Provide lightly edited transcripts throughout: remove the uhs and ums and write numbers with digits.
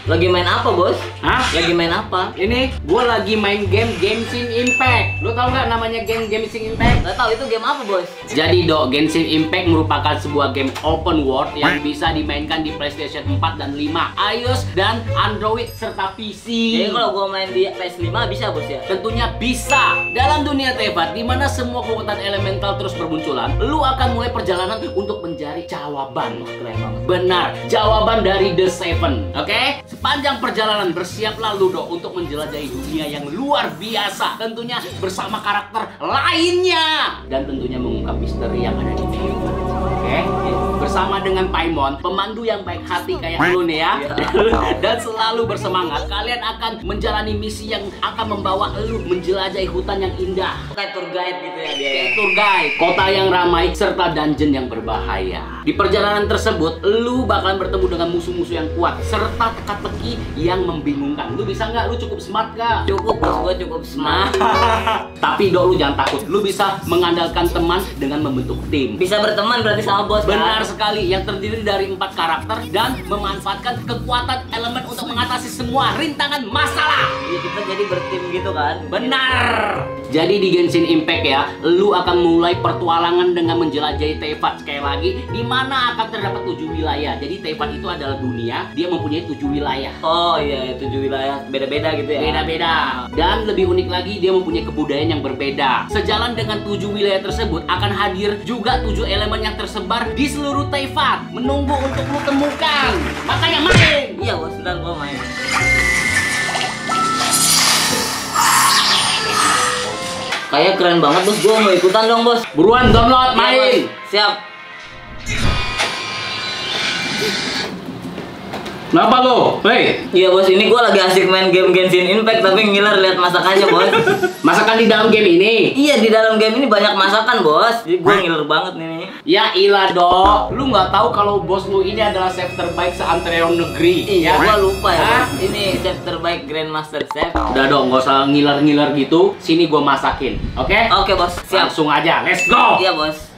Lagi main apa, Bos? Hah? Lagi main apa? Ini gue lagi main game Genshin Impact. Lo tau nggak namanya game Genshin Impact? Gak tahu itu game apa, Bos? Jadi Dok, Genshin Impact merupakan sebuah game open world yang bisa dimainkan di PlayStation 4 dan 5, iOS dan Android serta PC. Jadi kalau gua main di PS5 bisa, Bos ya? Tentunya bisa. Dalam dunia Teyvat, di mana semua kekuatan elemental terus bermunculan, lu akan mulai perjalanan untuk mencari jawaban. Keren banget. Benar, jawaban dari The Seven. Oke? Sepanjang perjalanan bersiaplah lu Dok untuk menjelajahi dunia yang luar biasa. Tentunya bersama karakter lainnya dan tentunya mengungkap misteri yang ada di Teyvat. Oke? Bersama dengan Paimon, pemandu yang baik hati kayak lu nih ya. Dan selalu bersemangat, kalian akan menjalani misi yang akan membawa lu menjelajahi hutan yang indah. Kayak tour guide gitu ya dia. Kayak tour guide, kota yang ramai, serta dungeon yang berbahaya. Di perjalanan tersebut, lu bakalan bertemu dengan musuh-musuh yang kuat, serta teka-teki yang membingungkan. Lu bisa nggak? Lu cukup smart nggak? Cukup, Bos. Gua cukup smart. Tapi Dok, lu jangan takut. Lu bisa mengandalkan teman dengan membentuk tim. Bisa berteman berarti sama Bos, kan? Benar sekali, yang terdiri dari 4 karakter dan memanfaatkan kekuatan elemen untuk mengatasi semua rintangan masalah. Iya, kita jadi bertim gitu kan? Benar. Jadi di Genshin Impact ya, lu akan mulai pertualangan dengan menjelajahi Teyvat. Sekali lagi, di mana akan terdapat 7 wilayah. Jadi Teyvat itu adalah dunia, dia mempunyai 7 wilayah. Oh iya, 7 wilayah beda-beda gitu ya? Beda-beda. Dan lebih unik lagi, dia mempunyai kebudayaan yang berbeda. Sejalan dengan 7 wilayah tersebut, akan hadir juga 7 elemen yang tersebar di seluruh Teyvat, menunggu untuk lu temukan. Makanya main. Iya, Bos. Ntar gua main. Kayak keren banget, Bos. Gua mau ikutan dong, Bos. Buruan download, Iya, main. Bos. Siap. Kenapa lo? Hei, Iya, Bos. Ini gua lagi asik main game Genshin Impact tapi ngiler lihat masakannya, Bos. masakan di dalam game ini? Iya, di dalam game ini banyak masakan, Bos. Jadi gua ngiler banget nih. Ya ilah Dok, lu nggak tahu kalau bos lu ini adalah chef terbaik seantero negeri. Iya, gua lupa ya, Hah? Bos. Ini chef terbaik Grandmaster Chef. Udah dong, nggak usah ngiler-ngiler gitu. Sini gua masakin, oke? Oke, Bos. Siap. Langsung aja, let's go. Iya, Bos.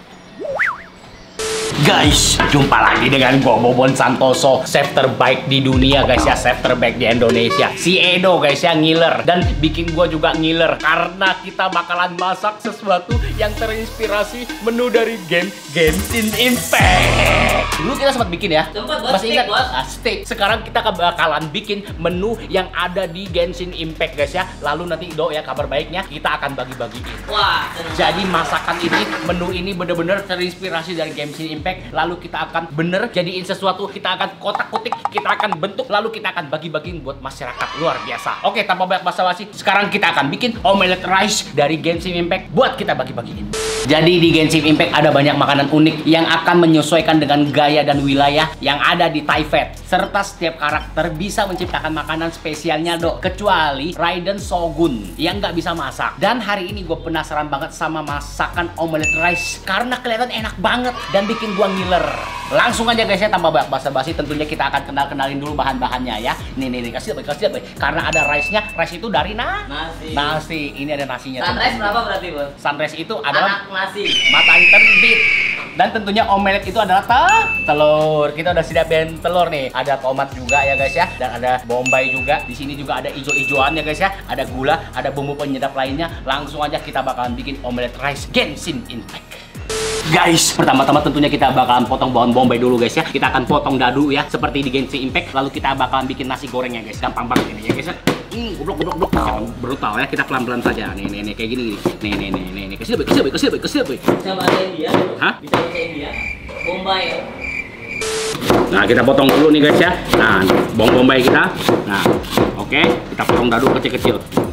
Guys, jumpa lagi dengan gua Bobon Santoso, chef terbaik di dunia guys ya, chef terbaik di Indonesia. Si Edo guys ya, ngiler dan bikin gua juga ngiler karena kita bakalan masak sesuatu yang terinspirasi menu dari game Genshin Impact. Dulu kita sempat bikin ya. Sempat, Bos. Masih ingat? Steak, Bos. Steak. Sekarang kita bakalan bikin menu yang ada di Genshin Impact guys ya. Lalu nanti Do ya, kabar baiknya kita akan bagi-bagiin. Wah, seneng. Jadi masakan ini, menu ini bener-bener terinspirasi dari Genshin Impact. Lalu kita akan jadiin sesuatu, kita akan kotak-kutik, kita akan bentuk, lalu kita akan bagi-bagiin buat masyarakat. Luar biasa. Oke, tanpa banyak basa-basi, sekarang kita akan bikin omelet rice dari Genshin Impact buat kita bagi-bagiin. Jadi di Genshin Impact ada banyak makanan unik yang akan menyesuaikan dengan gaya dan wilayah yang ada di Teyvat. Serta setiap karakter bisa menciptakan makanan spesialnya Dok. Kecuali Raiden Shogun yang nggak bisa masak. Dan hari ini gue penasaran banget sama masakan omelet rice karena kelihatan enak banget dan bikin gue ngiler. Langsung aja guys ya, tanpa banyak basa-basi, tentunya kita akan kenalin dulu bahan-bahannya ya. Nih kasih lihat, karena ada rice-nya. Rice itu dari nasi. Ini ada nasinya. Sunrise berapa berarti, Bos? Sunrise itu adalah Anak nasi. matahari terbit. Dan tentunya omelet itu adalah telur. Kita udah siapin telur nih. Ada tomat juga ya guys ya, dan ada bombay juga. Di sini juga ada ijo-ijoan ya guys ya. Ada gula, ada bumbu penyedap lainnya. Langsung aja kita bakalan bikin omelet rice Genshin Impact. Guys, pertama-tama tentunya kita bakalan potong bawang bombay dulu guys ya. Kita akan potong dadu ya, seperti di Genshin Impact. Lalu kita bakalan bikin nasi gorengnya guys. Gampang banget ini ya guys ya. Goblok. Jangan brutal ya, kita pelan-pelan saja. Nih kayak gini. Nih. Kasih lebih. Bisa bahasa India? Hah? Bisa bahasa India? Bombay. Nah, kita potong dulu nih guys ya. Nah, bawang bombay kita. Nah, oke, kita potong dadu kecil-kecil.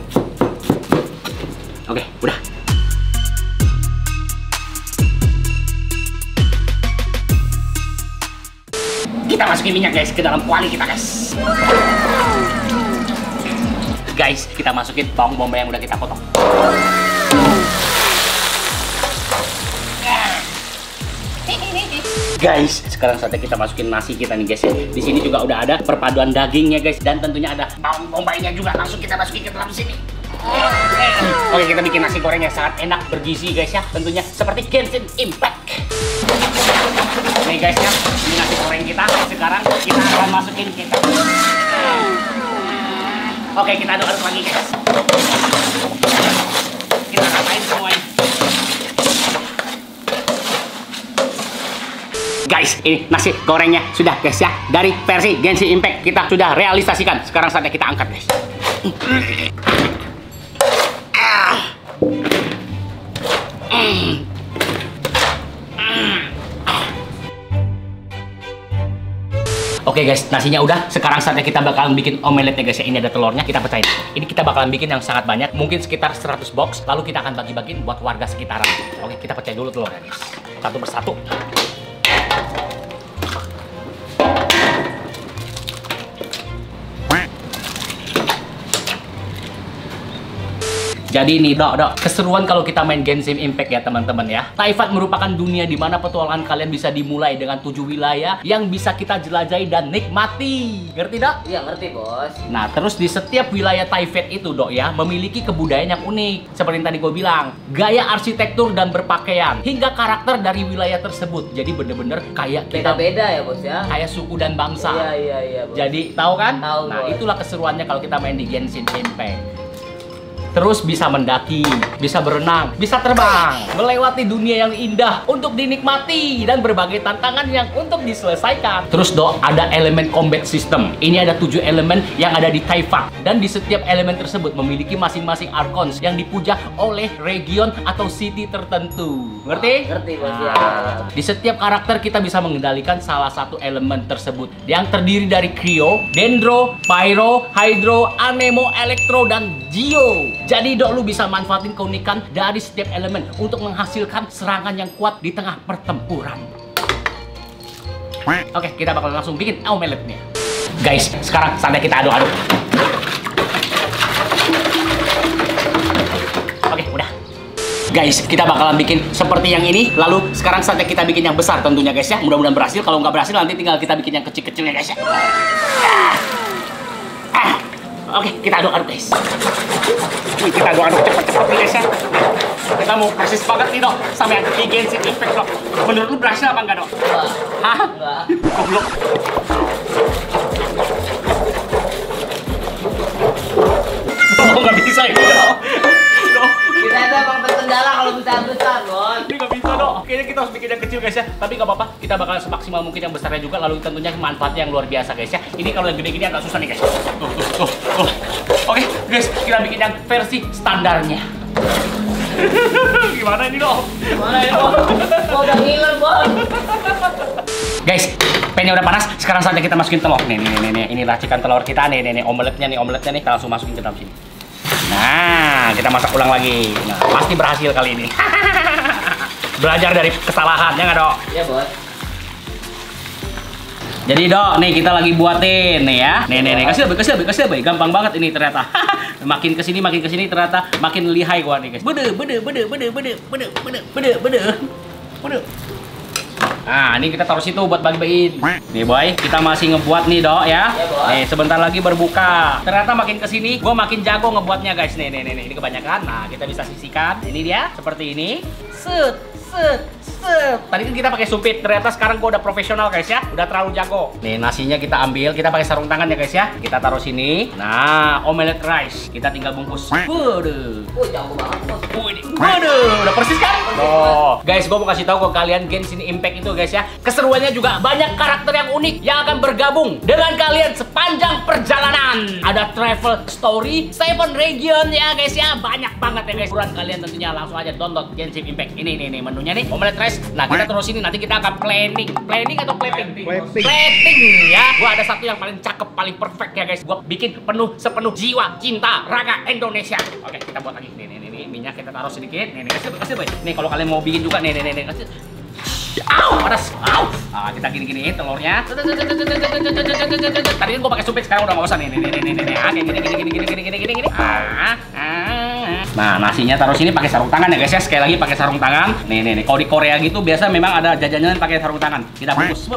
Oke, udah. Kita masukin minyak guys ke dalam kuali kita guys. Guys, kita masukin bawang bombay yang udah kita potong. Guys, sekarang saatnya kita masukin nasi kita nih guys ya. Di sini juga udah ada perpaduan dagingnya guys, dan tentunya ada bawang bombaynya juga. Langsung kita masukin ke dalam sini. Oke, kita bikin nasi goreng yang sangat enak, bergizi guys ya. Tentunya seperti Genshin Impact. Nih guys ya, ini nasi goreng kita. Sekarang kita akan masukin kita. Oke, kita aduk-aduk lagi guys. Kita ratain semuanya. Guys, ini nasi gorengnya sudah guys ya. Dari versi Genshin Impact kita sudah realisasikan. Sekarang saatnya kita angkat guys. Oke guys, nasinya udah. Sekarang saatnya kita bakalan bikin omeletnya guys ya. Ini ada telurnya, kita pecahin. Ini kita bakalan bikin yang sangat banyak, mungkin sekitar 100 box. Lalu kita akan bagi-bagiin buat warga sekitaran. Oke, kita pecahin dulu telurnya guys. Satu persatu. Jadi nih dok, keseruan kalau kita main Genshin Impact ya teman-teman ya. Taifat merupakan dunia di mana petualangan kalian bisa dimulai dengan 7 wilayah yang bisa kita jelajahi dan nikmati. Ngerti dok? Iya ngerti bos. Nah terus di setiap wilayah Taifat itu dok ya, memiliki kebudayaan yang unik. Seperti yang tadi gue bilang, gaya arsitektur dan berpakaian, hingga karakter dari wilayah tersebut. Jadi bener-bener kayak kita Beda-beda ya bos ya. kayak suku dan bangsa. Iya bos. Jadi tahu kan? Tahu, Nah bos. itulah keseruannya kalau kita main di Genshin Impact. Terus bisa mendaki, bisa berenang, bisa terbang, melewati dunia yang indah untuk dinikmati dan berbagai tantangan yang untuk diselesaikan. Terus dok, ada elemen combat system. Ini ada 7 elemen yang ada di Taifat, dan di setiap elemen tersebut memiliki masing-masing archons yang dipuja oleh region atau city tertentu. Ngerti? Ngerti bos ya. Di setiap karakter kita bisa mengendalikan salah satu elemen tersebut yang terdiri dari Cryo, Dendro, Pyro, Hydro, Anemo, Elektro, dan Geo. Jadi dok, lu bisa manfaatin keunikan dari setiap elemen untuk menghasilkan serangan yang kuat di tengah pertempuran. Oke, kita bakal langsung bikin omeletnya. Guys, sekarang saatnya kita aduk-aduk. Oke, udah. Guys, kita bakalan bikin seperti yang ini. Lalu sekarang saatnya kita bikin yang besar tentunya guys ya. Mudah-mudahan berhasil. Kalau nggak berhasil nanti tinggal kita bikin yang kecil-kecilnya guys ya. Oke, kita aduk-aduk guys. Wih, kita aduk-aduk cepet-cepet nih guys ya. Kita mau persis banget nih dok sama yang di Genshin Impact dok. Menurut lu berhasil apa enggak dok? Enggak. Hah? Enggak. Goblok. Oh, nggak bisa ini dok. Dok, Kita itu emang terkendala kalau besar-besar bos. ini nggak bisa dok. Kayaknya kita harus bikin yang kecil guys ya. Tapi nggak apa-apa. Kita bakal semaksimal mungkin yang besarnya juga. Lalu tentunya manfaatnya yang luar biasa guys ya. Ini kalau yang gede-gede agak susah nih guys. Tuh. Oke guys, kita bikin yang versi standarnya. Gimana ini dok? Mana ya bos? Gua udah ngiler bos. Guys, pennya udah panas. Sekarang saatnya kita masukin telur. Nih. Ini racikan telur kita nih. Omeletnya nih. Kita langsung masukin ke dalam sini. Nah, kita masak ulang lagi. Nah, pasti berhasil kali ini. Belajar dari kesalahan, ya nggak dok? Iya bos. Jadi dok, nih kita lagi buatin nih ya. Nih, kasih lebih. Gampang banget ini ternyata. makin kesini ternyata makin lihai gua nih guys. Bede. Nah, ini kita taruh situ buat bagi-bagiin. Nih boy, kita masih ngebuat nih dok ya. Iya, Bos. Nih, sebentar lagi berbuka. Ternyata makin kesini, gua makin jago ngebuatnya guys. Nih, ini kebanyakan. Nah, kita bisa sisihkan. Ini dia, seperti ini. Set. Tadi kan kita pakai sumpit, ternyata sekarang gua udah profesional guys ya. Udah terlalu jago. Nih, nasinya kita ambil, kita pakai sarung tangan ya guys ya. Kita taruh sini. Nah, omelet rice. Kita tinggal bungkus. Waduh. Jago banget bos. Waduh, udah persis kan? Oh, guys, gue mau kasih tahu ke kalian Genshin Impact itu guys ya. Keseruannya juga banyak karakter yang unik yang akan bergabung dengan kalian sepanjang perjalanan. Ada travel story, 7 region ya guys ya. Banyak banget ya guys. Buruan kalian tentunya langsung aja download Genshin Impact. Ini menunya nih, omelet rice. Nah, kita terus ini nanti kita akan planning atau plating ya. Gua ada satu yang paling cakep, paling perfect ya guys. Gua bikin sepenuh jiwa, cinta, raga Indonesia. Oke, kita buat lagi. Nih, minyak kita taruh sedikit. Nih, kasih boy. Nih, kalau kalian mau bikin juga nih, kasih. Au, panas. Au. Ah, kita gini telurnya. Tadi kan gua pakai sumpit, sekarang udah nggak usah nih. Ah, kayak gini. Nah, nasinya taruh sini pakai sarung tangan ya guys ya. Sekali lagi pakai sarung tangan. Nih. Kalau di Korea gitu biasa memang ada jajanan pakai sarung tangan. Kita bungkus.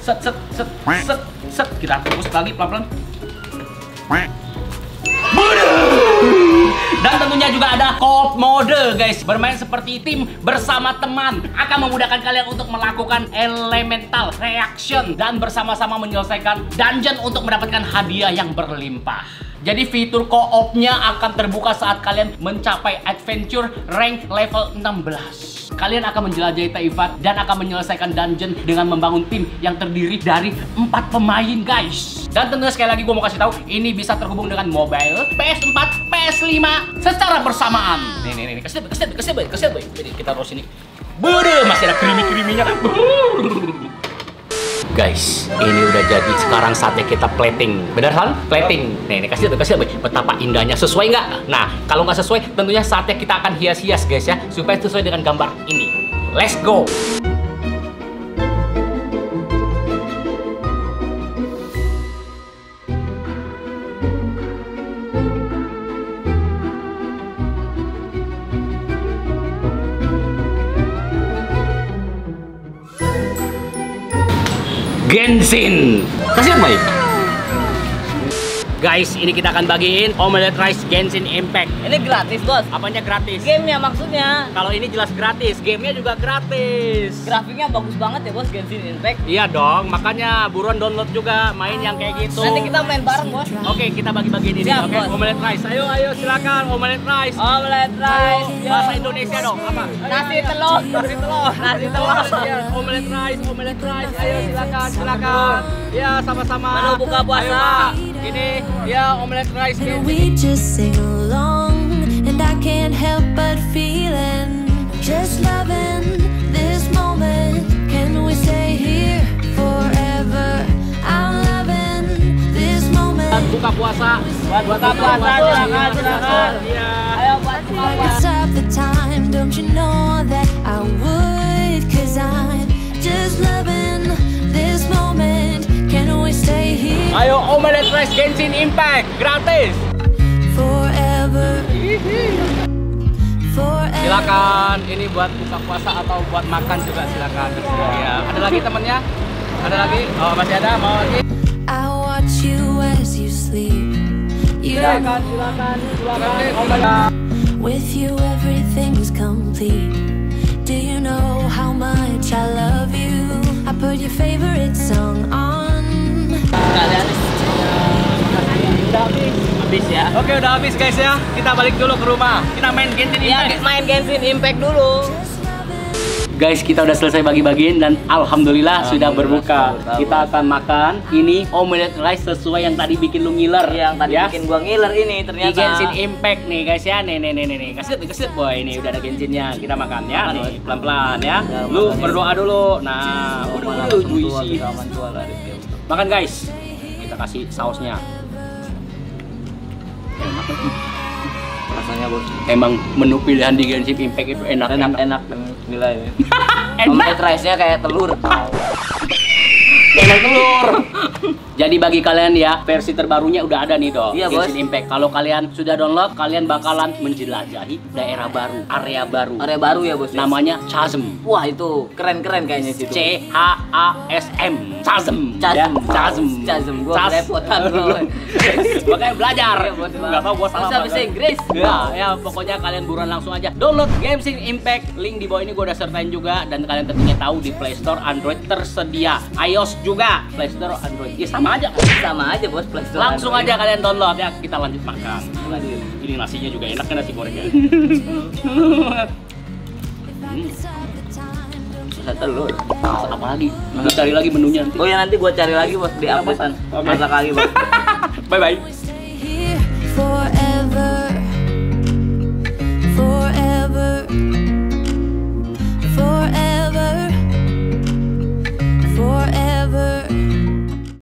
Set. Kita bungkus lagi pelan-pelan. Dan tentunya juga ada co-op mode guys. Bermain seperti tim bersama teman akan memudahkan kalian untuk melakukan elemental reaction dan bersama-sama menyelesaikan dungeon untuk mendapatkan hadiah yang berlimpah. Jadi fitur co-op-nya akan terbuka saat kalian mencapai adventure rank level 16. Kalian akan menjelajahi Teyvat dan akan menyelesaikan dungeon dengan membangun tim yang terdiri dari 4 pemain guys. Dan tentunya sekali lagi gue mau kasih tahu, ini bisa terhubung dengan mobile, PS4, PS5 secara bersamaan. Nih, kesel boy. Jadi kita terus ini. Beuh, masih ada krimi-kriminya. Guys, ini udah jadi. Sekarang saatnya kita plating. Bener kan? Plating. Nih, kasih boy. Betapa indahnya. Sesuai nggak? Nah, kalau nggak sesuai, tentunya saatnya kita akan hias-hias guys ya, supaya sesuai dengan gambar ini. Let's go. Genshin. Kasih baik. Guys, ini kita akan bagiin Omelette Rice Genshin Impact. Ini gratis, Bos. Apanya gratis? Gamenya maksudnya. Kalau ini jelas gratis, gamenya juga gratis. Grafiknya bagus banget ya, Bos, Genshin Impact. Iya dong, makanya buruan download juga main yang kayak gitu. Nanti kita main bareng, Bos. Oke, kita bagi-bagiin ini. Siap, Oke, Bos. Omelette Rice. Ayo silakan Omelette Rice. Omelette Rice. Bahasa Indonesia dong, apa? Nasi telur. Nasi telur. Nasi telur. Iya, Omelette Rice. Ayo silakan. Ya, sama-sama. Menu buka puasa. Ayo, Pak. Ini ya Omelette Rice. And we just sing along, and I can't help but feeling, just loving this moment. Can we stay here forever? I'm loving this moment. Buka puasa. Buka puasa, silakan. Iya. Ayo buat buka If I could puasa. stop the time, don't you know that I would? 'Cause I'm just loving this moment. Can we stay here Ayo Omelette Rice Genshin Impact gratis. forever? Forever. Silakan, ini buat buka puasa atau buat makan juga silakan. Ya, ada lagi temennya? Ada lagi? Oh, masih ada? Mau lagi? I watch you as you sleep. You Silakan. With you everything's complete. Do you know how much I love you? I put your favorite song on. Kalian udah habis ya. Oke, udah habis guys ya. Kita balik dulu ke rumah. Kita main Genshin Iya, Impact. main Genshin Impact dulu. Guys, kita udah selesai bagi-bagiin dan alhamdulillah sudah berbuka. betul. Kita akan makan ini Omelette Rice sesuai yang tadi bikin lu ngiler. Yang tadi ya. bikin gua ngiler ini Di ternyata. Genshin Impact nih guys ya. Nih. Kasih boy. Ini udah ada Genshinnya. Kita makan ya. Makan, Nih, Boy. pelan-pelan ya. Ya, Lu makan, berdoa dulu. Nah, udah juicy. Makan guys. Kita kasih sausnya. Enak. Rasanya, Bos. Emang menu pilihan di Genshin Impact itu enak. Enak gila ya. Enak. Omelette rice-nya kayak telur. Enak telur. Jadi bagi kalian ya, versi terbarunya udah ada nih dong. Iya, Bos. Genshin Impact. Kalau kalian sudah download, kalian bakalan menjelajahi daerah baru, area baru. Area baru ya, Bos. Namanya Chasm. Wah, itu keren-keren kayaknya situ. CHASM. Chasm. Chasm. Chasm. Chasm. Gua belepotan gua. Makanya belajar. Iya, Bos. Enggak tahu gua salah. Bisa bahasa Inggris. Ya, pokoknya kalian buruan langsung aja download Genshin Impact. Link di bawah ini gua udah sertain juga, dan kalian tentunya tahu di Play Store Android tersedia. iOS juga, Play Store Android. Ya sama aja. Sama aja, Bos. Play Store Langsung Android. aja kalian download ya. Kita lanjut makan. Lanjut. Ini nasinya juga enak kan, nasi gorengnya. If I could stop the time, don't you Bisa telur. Apa lagi? Lu cari lagi menunya nanti. Oh ya, nanti gua cari lagi, Bos, di update-an. Oke. Masak lagi, Bos. Bye bye. stay